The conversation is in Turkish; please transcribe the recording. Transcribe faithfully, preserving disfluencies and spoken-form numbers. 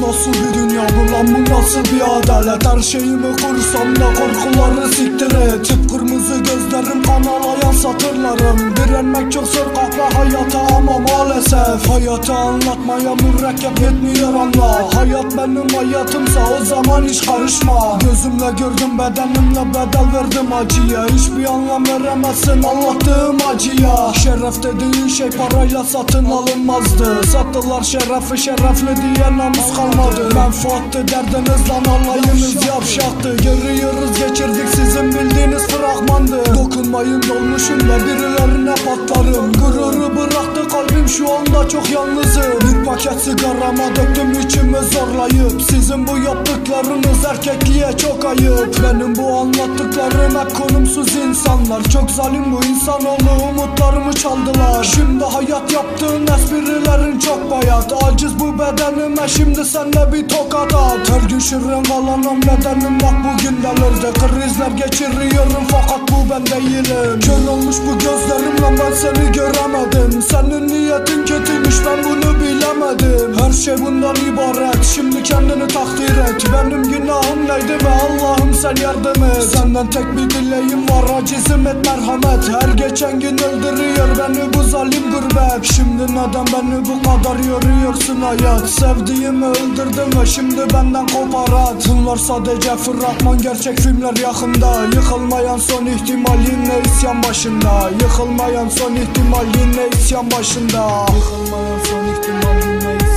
nasıl bir dünya bu lan, bu nasıl bir adalet? Her şeyimi kursam da korkuları siktir et. Kıpkırmızı gözlerim, kan ağlayan satırlarım. Direnmek çok zor kahve hayata ama maalesef hayatı anlatmaya mürekkep yetmiyor anla. Hayat benim hayatımsa o zaman hiç karışma. Gözümle gördüm, bedenimle bedel verdim acıya. Hiçbir anlam veremezsin anlattığım acıya. Şeref dediğin şey parayla satın alınmazdı. Sattılar şerefi, şerefli diye namus kalmadı. Menfaattı derdinizden alayınız yavşaktı. Yürüyoruz geçirdik sizin bildiğiniz fragmandı. Dokunmayın dolmuşum ve birilerine patlarım. Gururu bıraktı kalbim, şu anda çok yalnızım. Bir paket sigarama döktüm içimi zorlayıp. Sizin bu yaptıklarınız erkekliğe çok ayıp. Benim bu anlattıklarım hep konumsuz insanlar. Çok zalim bu insanoğlu, umutlarımı çaldılar. Şimdi hayat yaptığın esprilerin çok bayat. Aciz bu bedenime, şimdi sen de bir tokat at. Her gün şırren kalanam bedenim bak bugün delirdi. Krizler geçiriyorum fakat bu ben değilim. Kör olmuş bu gözlerimle ben seni göremedim. Senin niyetin kötüymüş ben bunu bilemedim. Her şey bundan ibaret, şimdi kendini takdir et. Benim günahım neydi ve Allah'ım sen yardım et. Senden tek bir dileğim var, acizim et merhamet. Her geçen gün öldürüyor beni bu zalim gurbet. Şimdi neden beni bu kadar yoruyorsun hayat? Sevdiğimi öldürdüm ve şimdi benden kopar at. Bunlar sadece fragman, gerçek filmler yakında. Yıkılmayan son ihtimal yine isyan başında. Yıkılmayan son ihtimal yine isyan başında. Yıkılmayan son ihtimal yine isyan başında.